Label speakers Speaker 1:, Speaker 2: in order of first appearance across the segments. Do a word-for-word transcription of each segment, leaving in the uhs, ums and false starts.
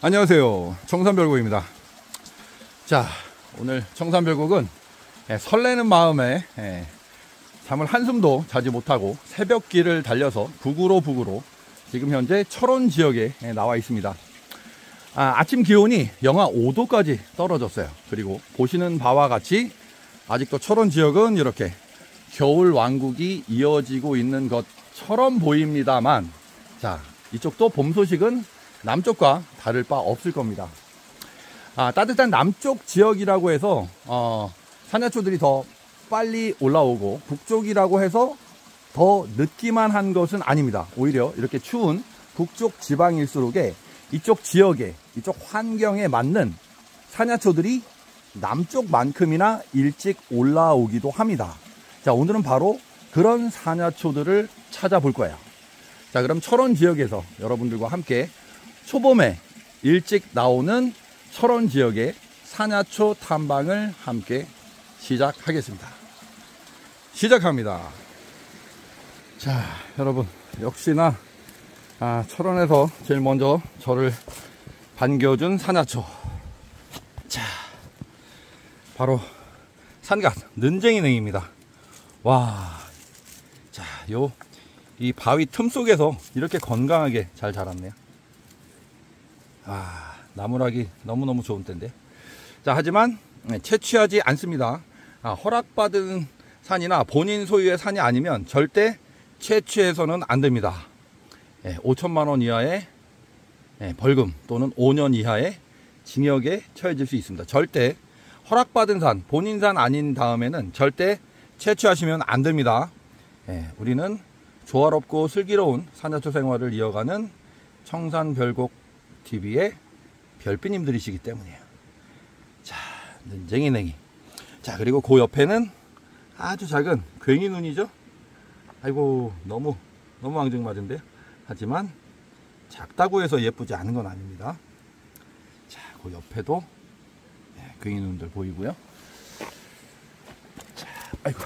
Speaker 1: 안녕하세요, 청산별곡입니다. 자, 오늘 청산별곡은 설레는 마음에 잠을 한숨도 자지 못하고 새벽길을 달려서 북으로 북으로 지금 현재 철원 지역에 나와 있습니다. 아, 아침 기온이 영하 오 도까지 떨어졌어요. 그리고 보시는 바와 같이 아직도 철원 지역은 이렇게 겨울 왕국이 이어지고 있는 것처럼 보입니다만, 자, 이쪽도 봄 소식은 남쪽과 다를 바 없을 겁니다. 아, 따뜻한 남쪽 지역이라고 해서 어, 산야초들이 더 빨리 올라오고 북쪽이라고 해서 더 늦기만 한 것은 아닙니다. 오히려 이렇게 추운 북쪽 지방일수록에 이쪽 지역에, 이쪽 환경에 맞는 산야초들이 남쪽만큼이나 일찍 올라오기도 합니다. 자, 오늘은 바로 그런 산야초들을 찾아볼 거예요. 자, 그럼 철원 지역에서 여러분들과 함께 초봄에 일찍 나오는 철원 지역의 산야초 탐방을 함께 시작하겠습니다. 시작합니다. 자, 여러분, 역시나 아, 철원에서 제일 먼저 저를 반겨준 산야초. 자, 바로 산갓 는쟁이냉입니다. 와, 자, 요 이 바위 틈 속에서 이렇게 건강하게 잘 자랐네요. 아, 나무라기 너무너무 좋은 때인데. 자, 하지만 채취하지 않습니다. 아, 허락받은 산이나 본인 소유의 산이 아니면 절대 채취해서는 안 됩니다. 예, 오천만 원 이하의 예, 벌금 또는 오 년 이하의 징역에 처해질 수 있습니다. 절대 허락받은 산, 본인 산 아닌 다음에는 절대 채취하시면 안 됩니다. 예, 우리는 조화롭고 슬기로운 산야초 생활을 이어가는 청산별곡 티비의 별빛님들이시기 때문이에요. 자, 는쟁이냉이. 자, 그리고 그 옆에는 아주 작은 괭이눈이죠. 아이고, 너무 너무 앙증맞은데요. 하지만 작다고 해서 예쁘지 않은 건 아닙니다. 자, 그 옆에도 괭이눈들 보이고요. 자, 아이고.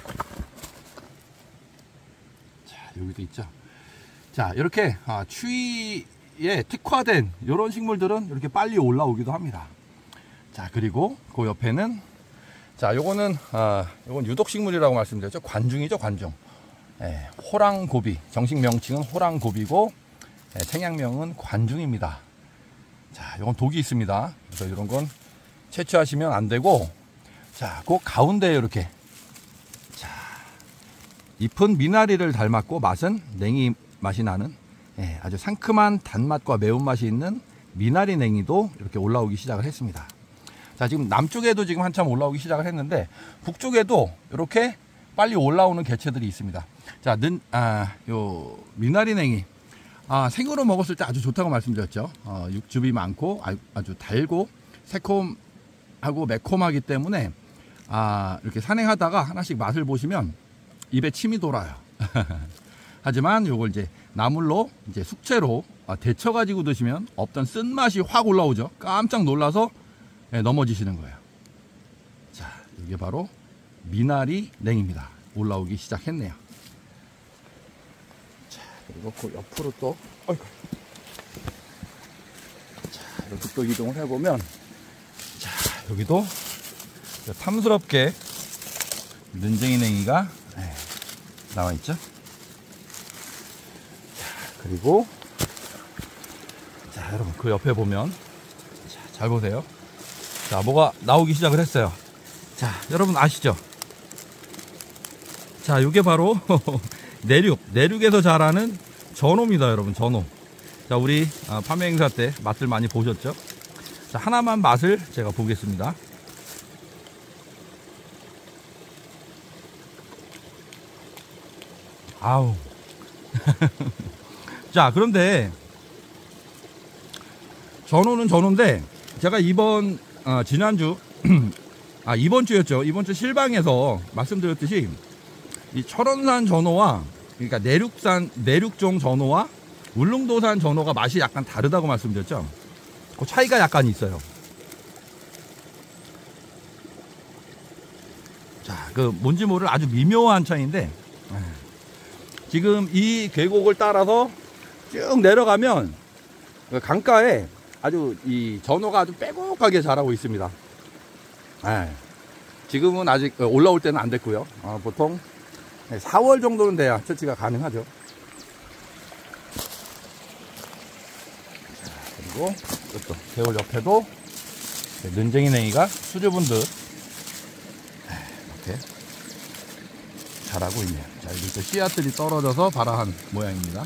Speaker 1: 자, 여기도 있죠. 자, 이렇게 아, 추위에 특화된 이런 식물들은 이렇게 빨리 올라오기도 합니다. 자, 그리고 그 옆에는, 자, 요거는 아, 요건 유독식물이라고 말씀드렸죠. 관중이죠, 관중. 예, 호랑고비. 정식 명칭은 호랑고비고 예, 생약명은 관중입니다. 자, 요건 독이 있습니다. 그래서 이런 건 채취하시면 안 되고, 자, 그 가운데에 이렇게, 자, 잎은 미나리를 닮았고 맛은 냉이 맛이 나는 예, 아주 상큼한 단맛과 매운맛이 있는 미나리 냉이도 이렇게 올라오기 시작을 했습니다. 자, 지금 남쪽에도 지금 한참 올라오기 시작을 했는데 북쪽에도 이렇게 빨리 올라오는 개체들이 있습니다. 자, 는, 아, 요 미나리 냉이, 아, 생으로 먹었을 때 아주 좋다고 말씀드렸죠. 어, 육즙이 많고 아주 달고 새콤하고 매콤하기 때문에 아, 이렇게 산행하다가 하나씩 맛을 보시면 입에 침이 돌아요. 하지만 요걸 이제 나물로 이제 숙제로 데쳐 가지고 드시면 없던 쓴맛이 확 올라오죠. 깜짝 놀라서 넘어지시는 거예요. 자, 이게 바로 미나리 냉입니다. 올라오기 시작했네요. 자, 그리고 그 옆으로 또, 어이구. 자, 이렇게 또 이동을 해보면, 자, 여기도 탐스럽게 는쟁이 냉이가 나와 있죠. 자, 그리고, 자, 여러분, 그 옆에 보면, 자, 잘 보세요. 자, 뭐가 나오기 시작을 했어요. 자, 여러분 아시죠? 자, 이게 바로 내륙, 내륙에서 자라는 전어입니다, 여러분. 전어. 자, 우리 판매 행사 때 맛을 많이 보셨죠? 자, 하나만 맛을 제가 보겠습니다. 아우. 자, 그런데 전어는 전어인데 제가 이번 어, 지난주 아, 이번 주였죠. 이번 주 실방에서 말씀드렸듯이 이 철원산 전어와, 그러니까 내륙산, 내륙종 전어와 울릉도산 전어가 맛이 약간 다르다고 말씀드렸죠. 그 차이가 약간 있어요. 자, 그 뭔지 모를 아주 미묘한 차이인데, 지금 이 계곡을 따라서 쭉 내려가면 강가에 아주 이 전어가 아주 빼곡하게 자라고 있습니다. 네. 지금은 아직 올라올 때는 안 됐고요. 어, 보통 사월 정도는 돼야 채취가 가능하죠. 자, 그리고 이것도 개울 옆에도 눈쟁이 냉이가 수줍은 듯 이렇게 자라고 있네요. 자, 여기서 씨앗들이 떨어져서 발아한 모양입니다.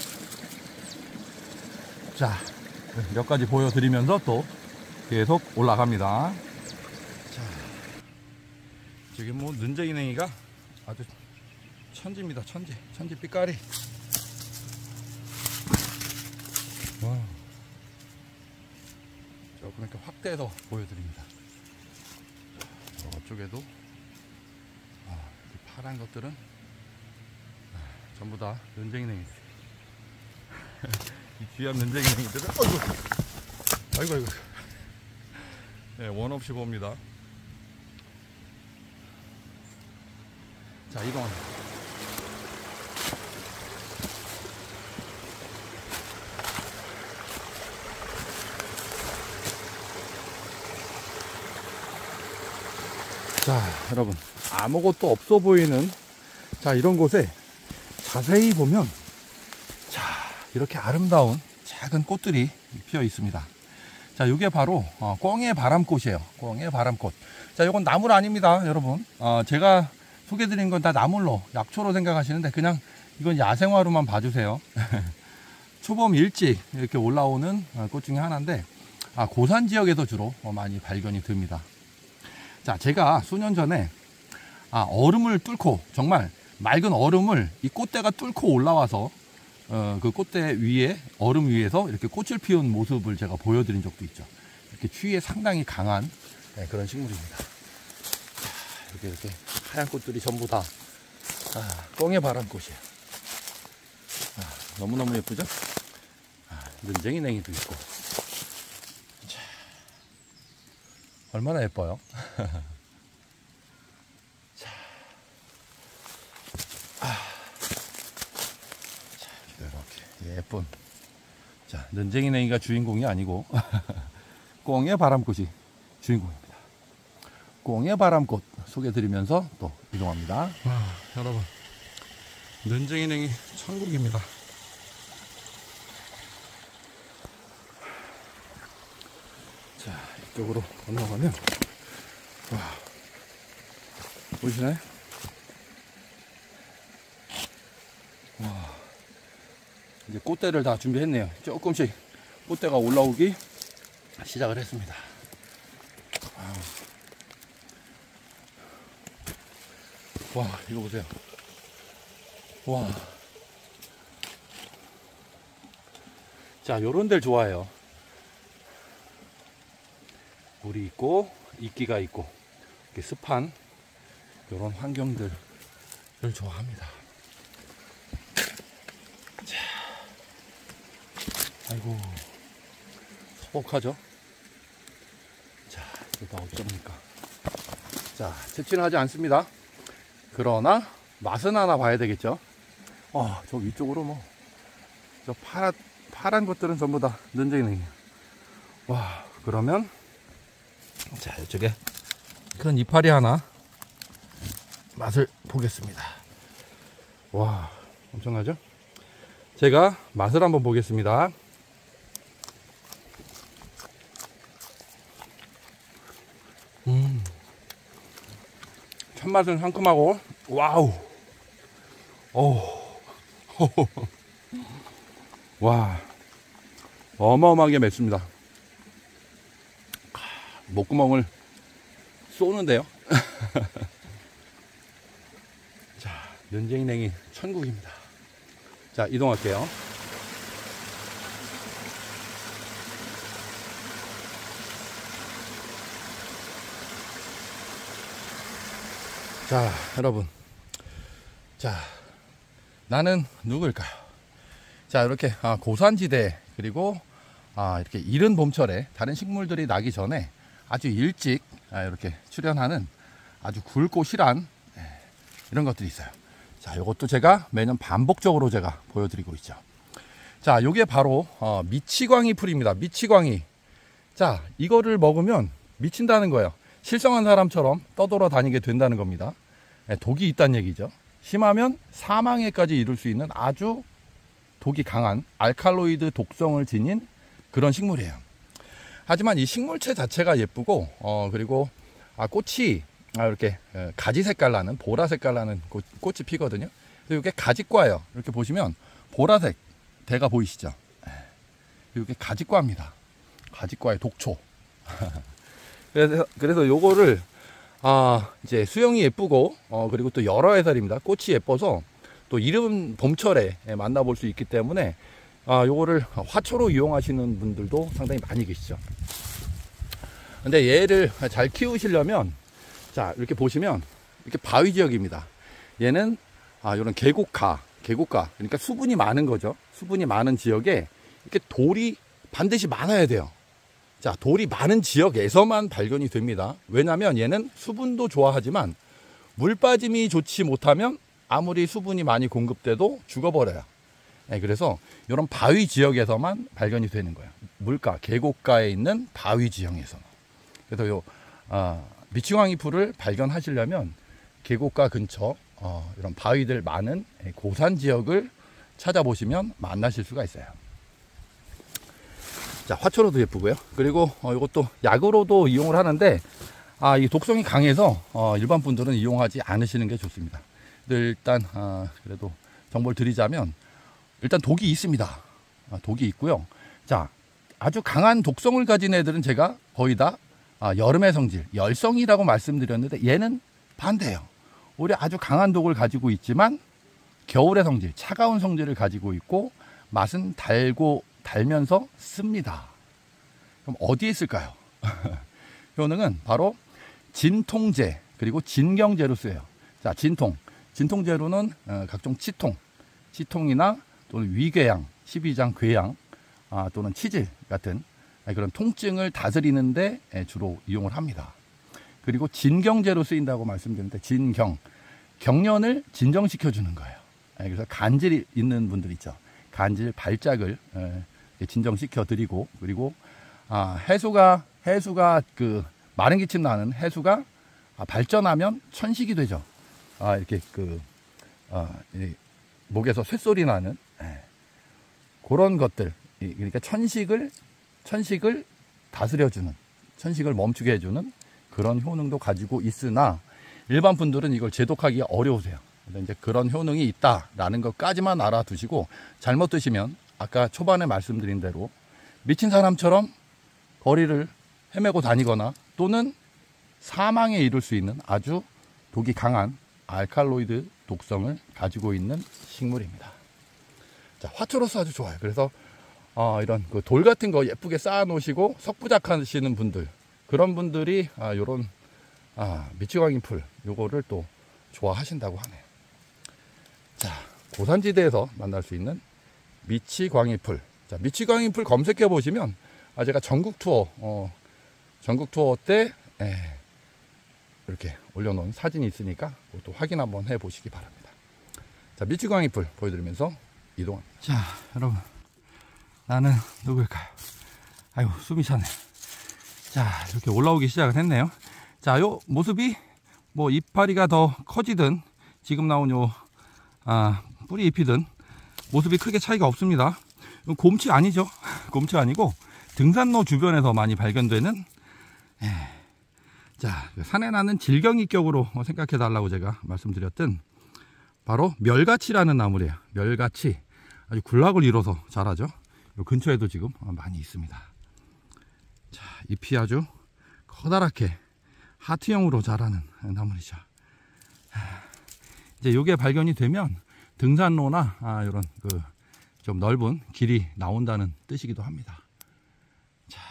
Speaker 1: 자, 몇 가지 보여드리면서 또 계속 올라갑니다. 자, 지금 뭐 눈쟁이 냉이가 아주 천지입니다. 천지, 천지 빛깔이. 와. 조금 이렇게 확대해서 보여드립니다. 저쪽에도 아, 파란 것들은 아, 전부 다 눈쟁이 냉이. 이 귀한 눈쟁이 냉이들은 아이고 아이고 아이고 네, 원 없이 봅니다. 자, 이동합니다. 자, 여러분, 아무것도 없어 보이는 자 이런 곳에 자세히 보면 자 이렇게 아름다운 작은 꽃들이 피어 있습니다. 자, 이게 바로 어, 꿩의 바람꽃이에요. 꿩의 바람꽃. 자, 이건 나물 아닙니다, 여러분. 어, 제가 소개드린 건 다 나물로, 약초로 생각하시는데 그냥 이건 야생화로만 봐주세요. 초봄 일찍 이렇게 올라오는 꽃 중에 하나인데 아, 고산 지역에서 주로 많이 발견이 됩니다. 자, 제가 수년 전에 아, 얼음을 뚫고 정말 맑은 얼음을 이 꽃대가 뚫고 올라와서 어, 그 꽃대 위에 얼음 위에서 이렇게 꽃을 피운 모습을 제가 보여드린 적도 있죠. 이렇게 추위에 상당히 강한 네, 그런 식물입니다. 자, 이렇게 이렇게 하얀 꽃들이 전부 다 아, 꿩의 바람꽃이에요. 아, 너무너무 예쁘죠? 아, 눈쟁이 냉이도 있고. 자, 얼마나 예뻐요? 자, 아, 자, 이렇게 예쁜. 자, 눈쟁이 냉이가 주인공이 아니고 꿩의 바람꽃이 주인공입니다. 꿩의 바람꽃 소개드리면서 또 이동합니다. 아, 여러분, 눈쟁이 냉이 천국입니다. 자, 이쪽으로 건너가면 와, 보이시나요? 와, 이제 꽃대를 다 준비했네요. 조금씩 꽃대가 올라오기 시작을 했습니다. 아우. 와, 이거 보세요. 와. 자, 요런 데를 좋아해요. 물이 있고 이끼가 있고 이렇게 습한 요런 환경들을 좋아합니다. 자, 아이고, 소복하죠? 자, 이거 다 어쩝니까? 자, 채취는 하지 않습니다. 그러나 맛은 하나 봐야 되겠죠. 어, 저 위쪽으로 뭐 저 파란 파란 것들은 전부 다 눈쟁이 냉이에요. 와, 그러면 자, 이쪽에 큰 이파리 하나 맛을 보겠습니다. 와, 엄청나죠? 제가 맛을 한번 보겠습니다. 음, 첫 맛은 상큼하고 와우, 오, 와, 어마어마하게 맵습니다. 목구멍을 쏘는데요. 자, 눈쟁이 냉이 천국입니다. 자, 이동할게요. 자, 여러분, 자, 나는 누구일까요? 자, 이렇게 아, 고산지대 그리고 아, 이렇게 이른 봄철에 다른 식물들이 나기 전에 아주 일찍 아, 이렇게 출현하는 아주 굵고 실한 예, 이런 것들이 있어요. 자, 이것도 제가 매년 반복적으로 제가 보여드리고 있죠. 자, 요게 바로 어, 미치광이 풀입니다. 미치광이. 자, 이거를 먹으면 미친다는 거예요. 실성한 사람처럼 떠돌아다니게 된다는 겁니다. 네, 독이 있다는 얘기죠. 심하면 사망에까지 이를 수 있는 아주 독이 강한 알칼로이드 독성을 지닌 그런 식물이에요. 하지만 이 식물체 자체가 예쁘고 어, 그리고 아, 꽃이 아, 이렇게 가지 색깔 나는 보라 색깔 나는 꽃, 꽃이 피거든요. 이게 가지과예요. 이렇게 보시면 보라색 대가 보이시죠? 이게 가지과입니다. 가지과의 독초. 그래서 그래서 요거를 아 이제 수영이 예쁘고 어 그리고 또 여러 해살입니다. 꽃이 예뻐서 또 이른 봄철에 만나볼 수 있기 때문에 아 요거를 화초로 이용하시는 분들도 상당히 많이 계시죠. 근데 얘를 잘 키우시려면 자 이렇게 보시면 이렇게 바위 지역입니다. 얘는 아 이런 계곡가 계곡가 그러니까 수분이 많은 거죠. 수분이 많은 지역에 이렇게 돌이 반드시 많아야 돼요. 자, 돌이 많은 지역에서만 발견이 됩니다. 왜냐하면 얘는 수분도 좋아하지만 물 빠짐이 좋지 못하면 아무리 수분이 많이 공급돼도 죽어버려요. 네, 그래서 이런 바위 지역에서만 발견이 되는 거예요. 물가, 계곡가에 있는 바위 지형에서는. 그래서 요 어, 미치광이 풀을 발견하시려면 계곡가 근처 어, 이런 바위들 많은 고산 지역을 찾아보시면 만나실 수가 있어요. 자, 화초로도 예쁘고요. 그리고 어, 이것도 약으로도 이용을 하는데 아, 이 독성이 강해서 어, 일반 분들은 이용하지 않으시는 게 좋습니다. 일단 아, 그래도 정보를 드리자면 일단 독이 있습니다. 아, 독이 있고요. 자, 아주 강한 독성을 가진 애들은 제가 거의 다 아, 여름의 성질, 열성이라고 말씀드렸는데 얘는 반대예요. 오히려 아주 강한 독을 가지고 있지만 겨울의 성질, 차가운 성질을 가지고 있고 맛은 달고 달면서 씁니다. 그럼 어디에 있을까요? 효능은 바로 진통제 그리고 진경제로 쓰여요. 자, 진통. 진통제로는 어, 각종 치통, 치통이나 또는 위궤양, 십이장 궤양 아, 또는 치질 같은 그런 통증을 다스리는데 주로 이용을 합니다. 그리고 진경제로 쓰인다고 말씀드렸는데 진경, 경련을 진정시켜주는 거예요. 그래서 간질이 있는 분들 있죠. 간질 발작을 진정시켜 드리고 그리고 아, 해수가 해수가 그 마른 기침 나는 해수가 발전하면 천식이 되죠. 아, 이렇게 그 아, 목에서 쇳소리 나는 예, 그런 것들 그러니까 천식을 천식을 다스려주는 천식을 멈추게 해주는 그런 효능도 가지고 있으나 일반 분들은 이걸 제독하기가 어려우세요. 이제 그런 효능이 있다라는 것까지만 알아두시고 잘못 드시면 아까 초반에 말씀드린 대로 미친 사람처럼 거리를 헤매고 다니거나 또는 사망에 이를 수 있는 아주 독이 강한 알칼로이드 독성을 가지고 있는 식물입니다. 자, 화초로서 아주 좋아요. 그래서 어, 이런 그 돌 같은 거 예쁘게 쌓아 놓으시고 석부작하시는 분들 그런 분들이 아, 요런 아, 미치광이 풀 요거를 또 좋아하신다고 하네요. 자, 고산지대에서 만날 수 있는 미치광이 풀. 자, 미치광이 풀 검색해 보시면 아, 제가 전국 투어 어, 전국 투어 때 에, 이렇게 올려놓은 사진이 있으니까 또 확인 한번 해 보시기 바랍니다. 자, 미치광이 풀 보여드리면서 이동합니다. 자, 여러분, 나는 누구일까요? 아이고, 숨이 차네. 자, 이렇게 올라오기 시작을 했네요. 자, 요 모습이 뭐 이파리가 더 커지든 지금 나온 요 아, 뿌리 잎이든 모습이 크게 차이가 없습니다. 곰치 아니죠? 곰치 아니고 등산로 주변에서 많이 발견되는 에, 자, 산에 나는 질경이격으로 생각해 달라고 제가 말씀드렸던 바로 멸가치라는 나물이에요. 멸가치 아주 군락을 이뤄서 자라죠. 요 근처에도 지금 많이 있습니다. 자, 잎이 아주 커다랗게 하트형으로 자라는 나물이죠. 이제 요게 발견이 되면 등산로나 아, 이런 그 좀 넓은 길이 나온다는 뜻이기도 합니다. 자,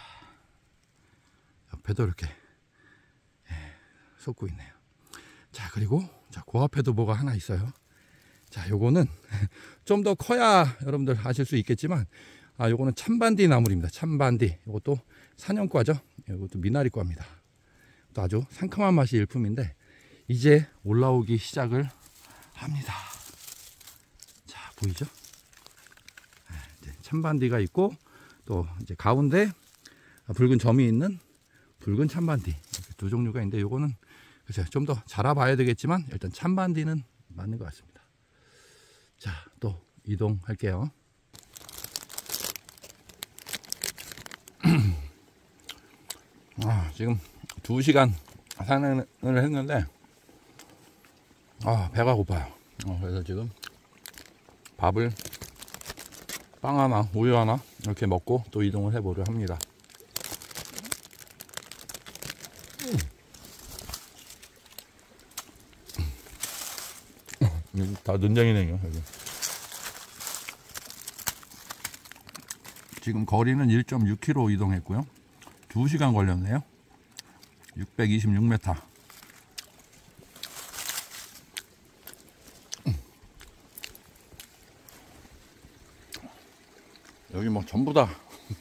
Speaker 1: 옆에도 이렇게 예, 솟고 있네요. 자, 그리고 자, 그 앞에도 뭐가 하나 있어요. 자, 요거는 좀 더 커야 여러분들 아실 수 있겠지만 아, 요거는 참반디 나물입니다. 참반디. 요것도 사년과죠. 요것도 미나리과입니다. 또 아주 상큼한 맛이 일품인데 이제 올라오기 시작을 합니다. 자, 보이죠? 이제 참반디가 있고, 또 이제 가운데 붉은 점이 있는 붉은 참반디, 이렇게 두 종류가 있는데, 요거는 글쎄요, 좀 더 자라봐야 되겠지만 일단 참반디는 맞는 것 같습니다. 자, 또 이동할게요. 아, 지금 두 시간 산행을 했는데 아, 배가 고파요. 어, 그래서 지금 밥을 빵 하나, 우유 하나 이렇게 먹고 또 이동을 해보려 합니다. 음. 다 눈쟁이네요. 여기. 지금 거리는 일 점 육 킬로미터 이동했고요. 두 시간 걸렸네요. 육백이십육 미터. 여기 뭐 전부 다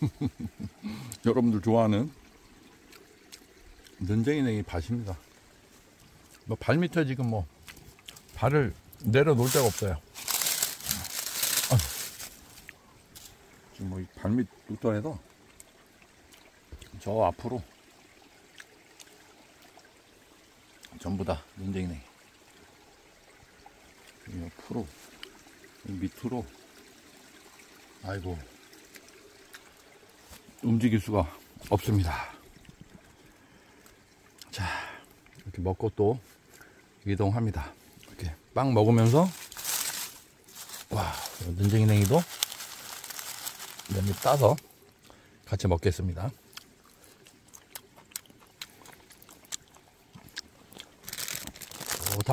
Speaker 1: 여러분들 좋아하는 눈쟁이냉이 밭입니다. 뭐 발 밑에 지금 뭐 발을 내려놓을 데가 없어요. 지금 뭐 이 발밑 루터에서 저 앞으로 전부 다 눈쟁이냉이. 이 옆으로, 이 밑으로, 아이고, 움직일 수가 없습니다. 자, 이렇게 먹고 또 이동합니다. 이렇게 빵 먹으면서, 와, 눈쟁이냉이도 몇 입 따서 같이 먹겠습니다. 좋다.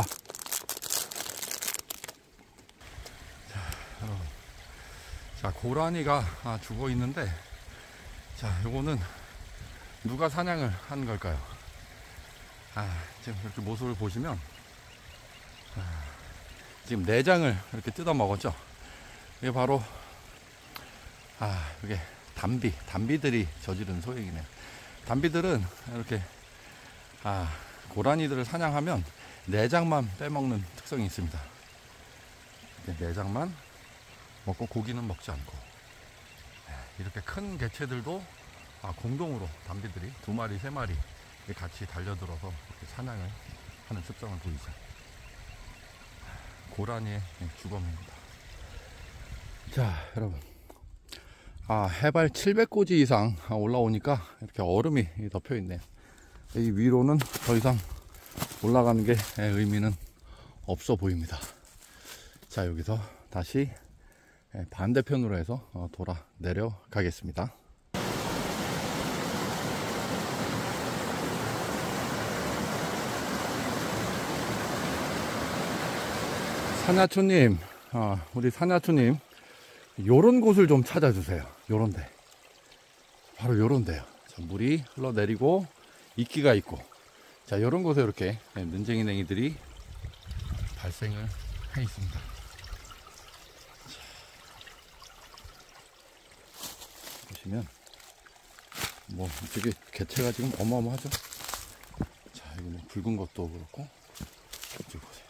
Speaker 1: 자, 여러분. 자, 고라니가 아, 죽어 있는데, 자, 요거는 누가 사냥을 한 걸까요? 아, 지금 이렇게 모습을 보시면, 아, 지금 내장을 이렇게 뜯어 먹었죠? 이게 바로, 아, 이게 담비, 담비들이 저지른 소행이네요. 담비들은 이렇게, 아, 고라니들을 사냥하면 내장만 빼먹는 특성이 있습니다. 내장만 먹고 고기는 먹지 않고, 이렇게 큰 개체들도 아, 공동으로 담비들이 두 마리, 세 마리 같이 달려들어서 이렇게 사냥을 하는 습성을 보이죠. 고라니의 주범입니다. 자, 여러분, 아, 해발 칠백 고지 이상 올라오니까 이렇게 얼음이 덮여 있네요. 이 위로는 더 이상 올라가는 게 의미는 없어 보입니다. 자, 여기서 다시 반대편으로 해서 돌아 내려가겠습니다. 사냐초님, 아, 우리 사냐초님, 요런 곳을 좀 찾아주세요. 요런데, 바로 요런데요. 자, 물이 흘러내리고 이끼가 있고, 자, 요런 곳에 이렇게 눈쟁이냉이들이 발생을 해 있습니다. 자, 보시면 뭐 되게 개체가 지금 어마어마하죠. 자, 이거 뭐 붉은 것도 그렇고, 이쪽 보세요.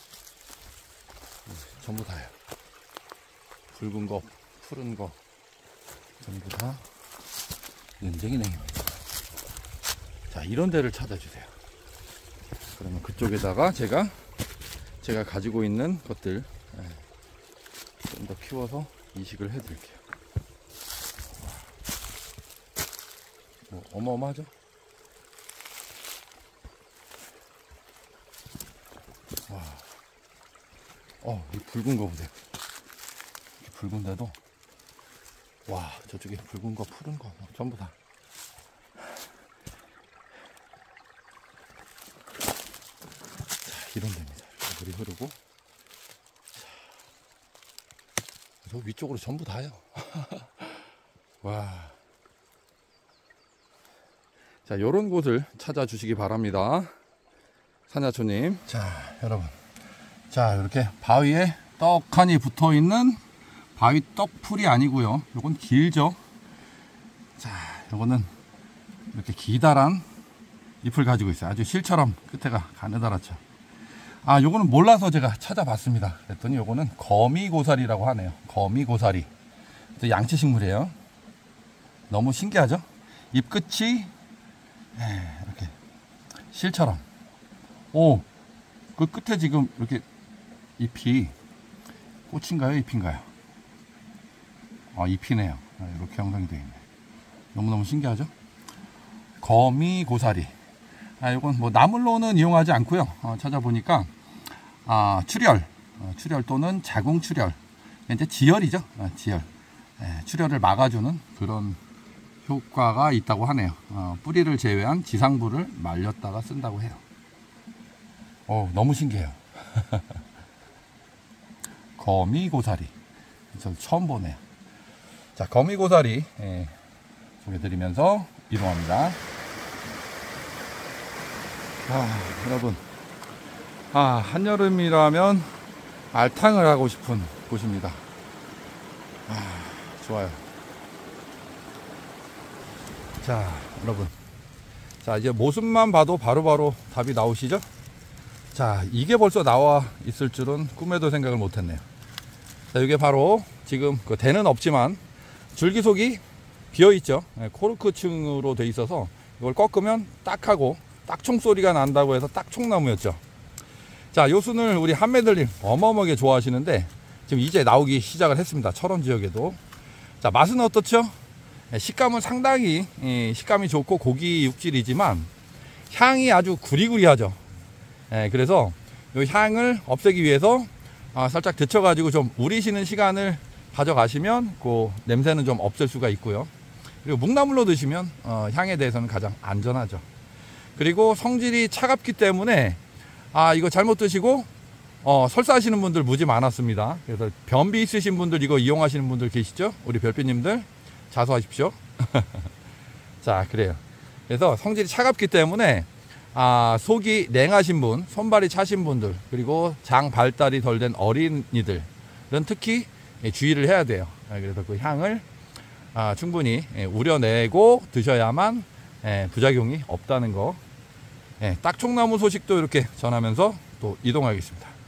Speaker 1: 전부 다예요. 붉은 거, 푸른 거, 전부 다 눈쟁이냉이입니다. 자, 이런 데를 찾아주세요. 그러면 그쪽에다가 제가 제가 가지고 있는 것들 좀 더 키워서 이식을 해드릴게요. 뭐 어마어마하죠? 와, 어, 이 붉은 거 보세요. 이렇게 붉은데도, 와, 저쪽에 붉은 거, 푸른 거, 뭐 전부 다. 자, 이런 데입니다. 물이 흐르고, 저 위쪽으로 전부 다요. 와. 자, 요런 곳을 찾아주시기 바랍니다. 사냐초님. 자, 여러분. 자, 이렇게 바위에 떡하니 붙어 있는 바위 떡풀이 아니고요. 요건 길죠. 자, 요거는 이렇게 기다란 잎을 가지고 있어요. 아주 실처럼 끝에가 가느다랗죠. 아, 요거는 몰라서 제가 찾아봤습니다. 그랬더니 요거는 거미고사리라고 하네요. 거미고사리. 또 양치 식물이에요. 너무 신기하죠? 잎 끝이 이렇게 실처럼. 오, 그 끝에 지금 이렇게 잎이 꽃인가요? 잎인가요? 아, 잎이네요. 이렇게 형성이 되어 있네. 너무너무 신기하죠? 거미고사리. 아, 이건 뭐 나물로는 이용하지 않고요. 어, 찾아보니까 아, 출혈, 어, 출혈 또는 자궁출혈, 이제 지혈이죠. 어, 지혈, 예, 출혈을 막아주는 그런 효과가 있다고 하네요. 어, 뿌리를 제외한 지상부를 말렸다가 쓴다고 해요. 어, 너무 신기해요. 거미고사리, 저 처음 보네요. 자, 거미고사리 예, 소개드리면서 이동합니다. 아, 여러분, 아, 한여름이라면 알탕을 하고 싶은 곳입니다. 아, 좋아요. 자, 여러분, 자, 이제 모습만 봐도 바로바로 바로 답이 나오시죠? 자, 이게 벌써 나와 있을 줄은 꿈에도 생각을 못했네요. 자, 이게 바로 지금 그 대는 없지만 줄기속이 비어있죠. 코르크층으로 돼 있어서 이걸 꺾으면 딱하고 딱총 소리가 난다고 해서 딱총나무였죠. 자, 요 순을 우리 한매들님 어마어마하게 좋아하시는데 지금 이제 나오기 시작을 했습니다. 철원 지역에도. 자, 맛은 어떻죠? 식감은 상당히 식감이 좋고 고기 육질이지만 향이 아주 구리구리하죠. 그래서 이 향을 없애기 위해서 살짝 데쳐가지고 좀 우리시는 시간을 가져가시면 그 냄새는 좀 없앨 수가 있고요. 그리고 묵나물로 드시면 향에 대해서는 가장 안전하죠. 그리고 성질이 차갑기 때문에 아, 이거 잘못 드시고 어, 설사하시는 분들 무지 많았습니다. 그래서 변비 있으신 분들 이거 이용하시는 분들 계시죠? 우리 별빛님들 자수하십시오. 자, 그래요. 그래서 성질이 차갑기 때문에 아, 속이 냉하신 분, 손발이 차신 분들, 그리고 장 발달이 덜 된 어린이들은 특히 주의를 해야 돼요. 그래서 그 향을 아, 충분히 우려내고 드셔야만 부작용이 없다는 거. 딱총나무 소식도 이렇게 전하면서 또 이동하겠습니다.